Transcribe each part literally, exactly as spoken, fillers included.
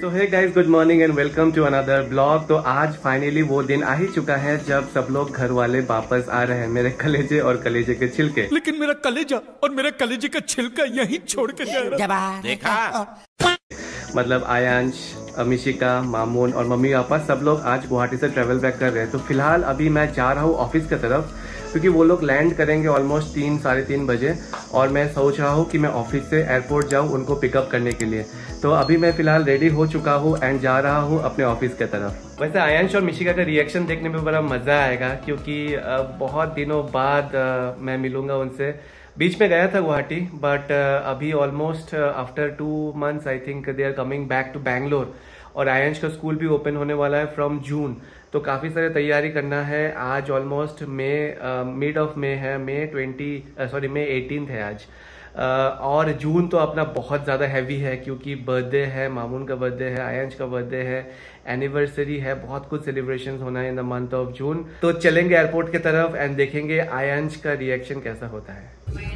तो hey guys, good morning and welcome to another blog. तो आज फाइनली वो दिन आ ही चुका है जब सब लोग घर वाले वापस आ रहे हैं, मेरे कलेजे और कलेजे के छिलके। लेकिन मेरा कलेजा और मेरे कलेजे का छिलका यहीं छोड़ के जा रहा है। देखा? मतलब आयांश, अमिशिका, मामून और मम्मी पापा सब लोग आज गुवाहाटी से ट्रेवल बैक कर रहे हैं। तो फिलहाल अभी मैं जा रहा हूँ ऑफिस की तरफ, क्योंकि वो लोग लैंड करेंगे ऑलमोस्ट तीन साढ़े तीन बजे और मैं सोच रहा हूँ कि मैं ऑफिस से एयरपोर्ट जाऊँ उनको पिकअप करने के लिए। तो अभी मैं फिलहाल रेडी हो चुका हूँ एंड जा रहा हूँ अपने ऑफिस की तरफ। वैसे आयांश और मिशिका का रिएक्शन देखने में बड़ा मज़ा आएगा, क्योंकि बहुत दिनों बाद मैं मिलूँगा उनसे। बीच में गया था गुवाहाटी, बट अभी almost after two months I think they are coming back to Bangalore. और आयांश का स्कूल भी ओपन होने वाला है फ्रॉम जून, तो काफ़ी सारे तैयारी करना है। आज almost May mid of May है, May twenty sorry May eighteenth है आज। uh, और जून तो अपना बहुत ज़्यादा हैवी है, क्योंकि बर्थडे है, मामून का बर्थडे है, आयांश का बर्थडे है, एनिवर्सरी है, बहुत कुछ सेलिब्रेशंस होना है in the month of June. तो चलेंगे एयरपोर्ट की तरफ एंड देखेंगे आयांश का रिएक्शन कैसा होता है।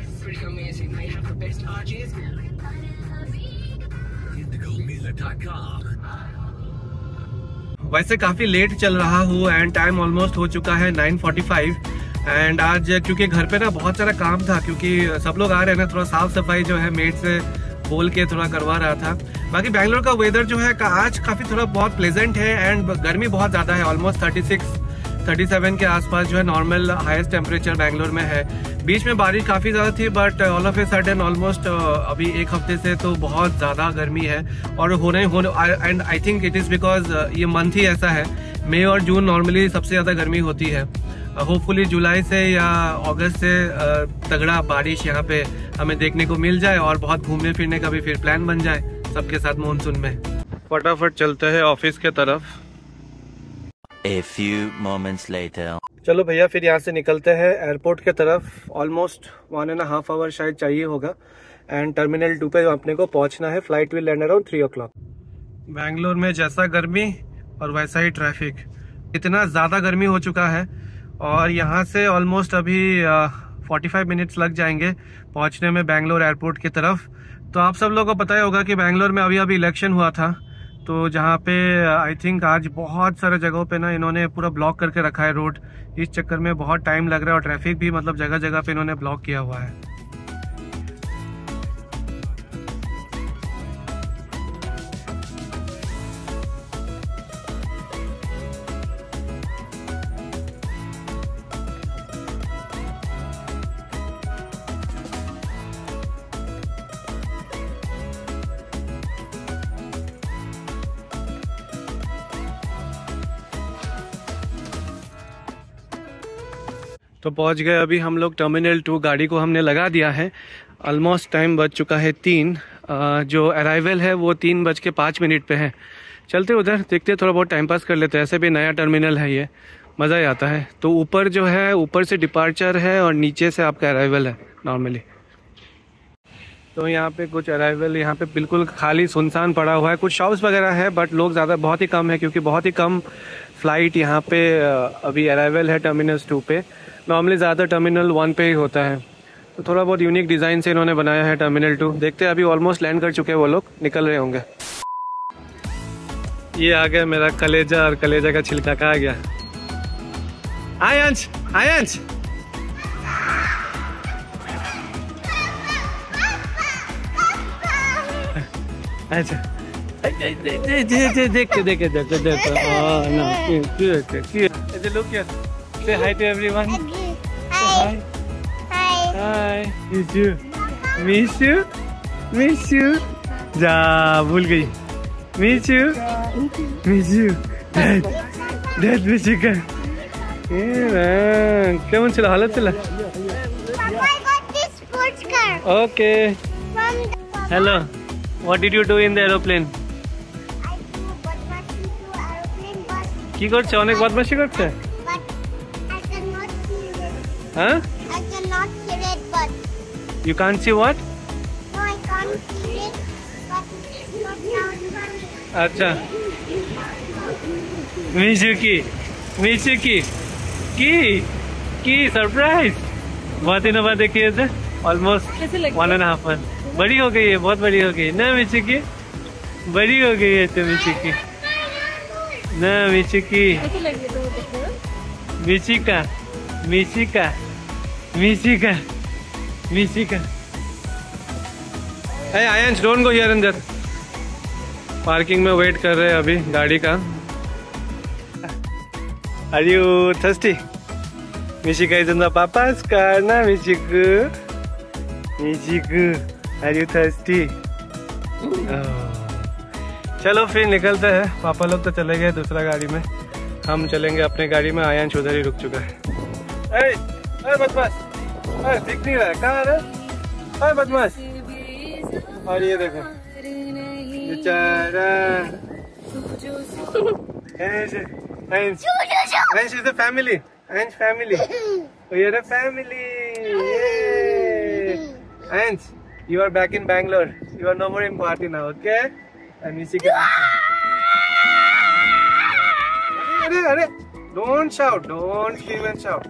वैसे काफी लेट चल रहा हूँ एंड टाइम ऑलमोस्ट हो चुका है नाइन फोर्टी फाइव। एंड आज क्योंकि घर पे ना बहुत सारा काम था, क्योंकि सब लोग आ रहे हैं ना, थोड़ा साफ सफाई जो है मेड से बोल के थोड़ा करवा रहा था। बाकी बैंगलोर का वेदर जो है आज काफी थोड़ा बहुत प्लेजेंट है एंड गर्मी बहुत ज्यादा है, almost thirty six thirty seven के आसपास जो है नॉर्मल हाईएस्ट टेम्परेचर बैंगलोर में है। बीच में बारिश काफ़ी ज़्यादा थी, but all of a sudden almost अभी एक हफ्ते से तो बहुत ज़्यादा गर्मी है। और होने होने and I think it is because ये मंथ ही ऐसा है, मई और जून नॉर्मली सबसे ज़्यादा गर्मी होती है। होपफुली uh, जुलाई से या अगस्त से uh, तगड़ा बारिश यहाँ पे हमें देखने को मिल जाए और बहुत घूमने फिरने का भी फिर प्लान बन जाए सबके साथ मानसून में। फटाफट चलते हैं ऑफिस के तरफ। A few moments later. चलो भैया, फिर यहाँ से निकलते हैं एयरपोर्ट के तरफ। Almost one and half hour शायद चाहिए होगा एंड टर्मिनल टू पे अपने को पहुँचना है। Flight will land around three o'clock. Bangalore में जैसा गर्मी और वैसा ही ट्रैफिक, इतना ज़्यादा गर्मी हो चुका है और यहाँ से ऑलमोस्ट अभी फोर्टी फाइव मिनट्स लग जाएंगे पहुँचने में बैंगलोर एयरपोर्ट की तरफ। तो आप सब लोगों को पता ही होगा कि बैंगलोर में अभी अभी इलेक्शन हुआ था, तो जहाँ पे आई थिंक आज बहुत सारे जगहों पे ना इन्होंने पूरा ब्लॉक करके रखा है रोड। इस चक्कर में बहुत टाइम लग रहा है और ट्रैफिक भी मतलब जगह जगह पे इन्होंने ब्लॉक किया हुआ है। तो पहुंच गए अभी हम लोग टर्मिनल टू। गाड़ी को हमने लगा दिया है। ऑलमोस्ट टाइम बज चुका है तीन। जो अराइवल है वो तीन बज के पाँच मिनट पे है। चलते उधर देखते, थोड़ा बहुत टाइम पास कर लेते हैं। ऐसे भी नया टर्मिनल है, ये मज़ा ही आता है। तो ऊपर जो है, ऊपर से डिपार्चर है और नीचे से आपका अराइवल है नॉर्मली। तो यहाँ पे कुछ अराइवल, यहाँ पे बिल्कुल खाली सुनसान पड़ा हुआ है। कुछ शॉप्स वगैरह है बट लोग ज़्यादा बहुत ही कम है, क्योंकि बहुत ही कम फ्लाइट यहाँ पे अभी अराइवल है टर्मिनल टू पे। नॉर्मली ज़्यादा टर्मिनल वन पे ही होता है। तो थोड़ा बहुत यूनिक डिज़ाइन से इन्होंने बनाया है टर्मिनल टू। देखते हैं, अभी ऑलमोस्ट लैंड कर चुके हैं वो लोग, निकल रहे होंगे। ये आ गया मेरा कलेजा और कलेजा का छिलका। कहाँ गया आयांश? आयांश अच्छा, देख देख देख देख look here. Say hi to everyone. Hi. Hi. Hi. Miss you. Miss you. Miss you. जा भूल गई। Miss you. Miss you. Dad. Dad miss you कर। केमन चला हालत चला? Papa, I got this sports car. Okay. From the Hello. What did you do in the aeroplane? I do badmashi to aeroplane, but কি করছে? অনেক বদমাশি করছে? but I cannot see it. হ্যাঁ? I cannot see it, but You can't see what? no, I can't see it, but it's not down. अच्छा। मिशुकी, मिशुकी, की, की surprise. बहुत दिनों बाद देखी है, almost one and half one. बड़ी हो गई है, बहुत बड़ी हो गई ना मिशुकी? बड़ी हो गई है तो मिशिकी ना Mishiki Mishika Mishika Mishika Mishika Hey Ayansh don't go here अंदर। पार्किंग में वेट कर रहे हैं अभी गाड़ी का। Are you thirsty? Mishika is in the papa's car ना मिशिकू मिशिकू Are you thirsty? चलो फिर निकलते हैं। पापा लोग तो चले गए दूसरा गाड़ी में, हम चलेंगे अपने गाड़ी में। आयंश उधर ही रुक चुका है। अरे अरे बदमाश, अरे दिख नहीं रहा है, कहाँ है? अरे बदमाश। और ये देखो बेचारा Ange, Ange, Ange is a family. Ange family. Oh, you're a family. Yay! Ange, you are back in Bangalore. You are no more in Guwahati now, okay? And Mishika. Arre, arre, don't shout. Don't scream and shout.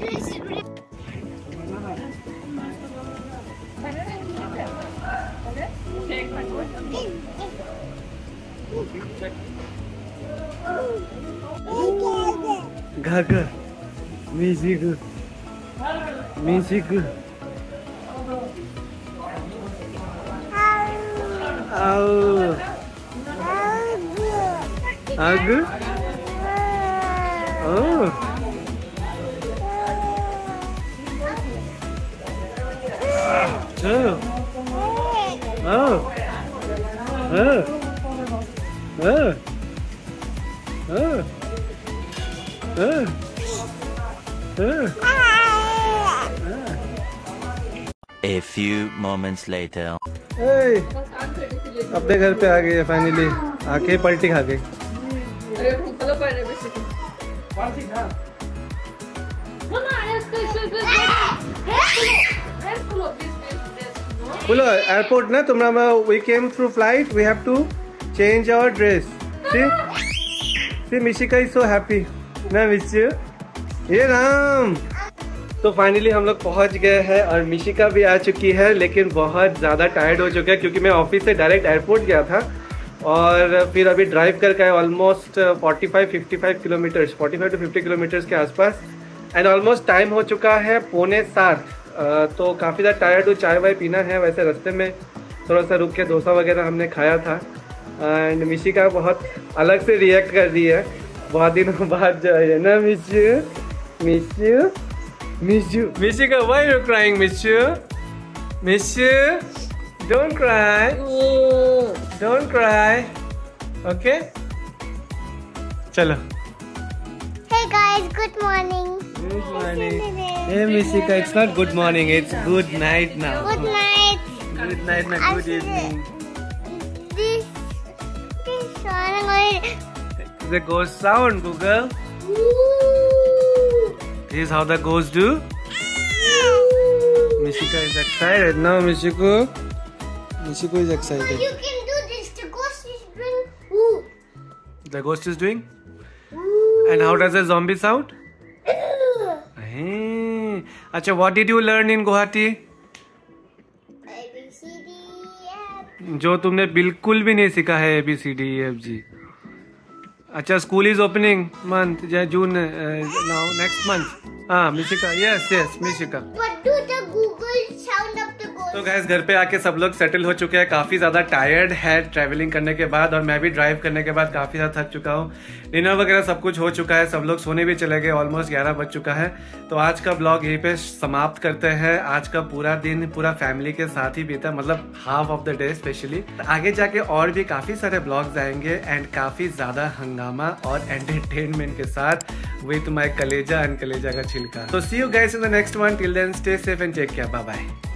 Gaga, Michiku, Michiku. Ow. Agu. Oh. Oh. Oh. Oh. Oh. Oh. Uh, uh, A few moments later. hey, अपने घर पे आ गई है finally. आके पलटी खा गई। बोलो एयरपोर्ट ना तुम्हारा। we came through flight, we have to change our dress. See, see Mishika is so happy. ना मिशू, ये राम। तो फाइनली हम लोग पहुंच गए हैं और मिशिका भी आ चुकी है, लेकिन बहुत ज़्यादा टायर्ड हो चुका है क्योंकि मैं ऑफिस से डायरेक्ट एयरपोर्ट गया था और फिर अभी ड्राइव करके आया ऑलमोस्ट पैंतालीस पचपन किलोमीटर्स पैंतालीस टू पचास किलोमीटर्स के आसपास। एंड ऑलमोस्ट टाइम हो चुका है पौने सात। तो काफ़ी ज़्यादा टायर्ड हूँ, चाय वाय पीना है। वैसे रास्ते में थोड़ा सा रुक के डोसा वगैरह हमने खाया था। एंड मिशिका बहुत अलग से रिएक्ट कर रही है बहुत दिनों बाद जो है ना। Mishu Mishu Mishu Mishika, why are you crying Mishu? Mishu don't cry, don't cry, okay? चलो। Hey guys, good morning. Good morning. Hey Mishika, it's not good morning, it's good night now. Good night. Good night na good evening. This this song. The ghost sound, Google. This is how the ghosts do. Mishika is excited now. Mishiku, Mishiku is excited. You can do this. The ghost is doing. Ooh. The ghost is doing. And how does a zombie sound? Hey. Acha, what did you learn in Guwahati? A B C D E F. जो तुमने बिल्कुल भी नहीं सीखा है A B C D E F G. अच्छा, school is opening month June now next month. हाँ Mishika, yes yes Mishika. What do the Google sound of the ghost? तो गाइस घर पे आके सब लोग सेटल हो चुके हैं। काफी ज्यादा टायर्ड है ट्रैवलिंग करने के बाद, और मैं भी ड्राइव करने के बाद काफी ज्यादा थक चुका हूँ। डिनर वगैरह सब कुछ हो चुका है, सब लोग सोने भी चले गए। ऑलमोस्ट ग्यारह बज चुका है। तो आज का ब्लॉग यहीं पे समाप्त करते हैं। आज का पूरा दिन पूरा फैमिली के साथ ही बीता, मतलब half of the day specially. आगे जाके और भी काफी सारे ब्लॉग्स आएंगे एंड काफी ज्यादा हंगामा और एंटरटेनमेंट के साथ विथ माय कलेजा एंड कलेजा का छिलका। तो see you guys in the next one. Till then stay safe and take care. Bye bye.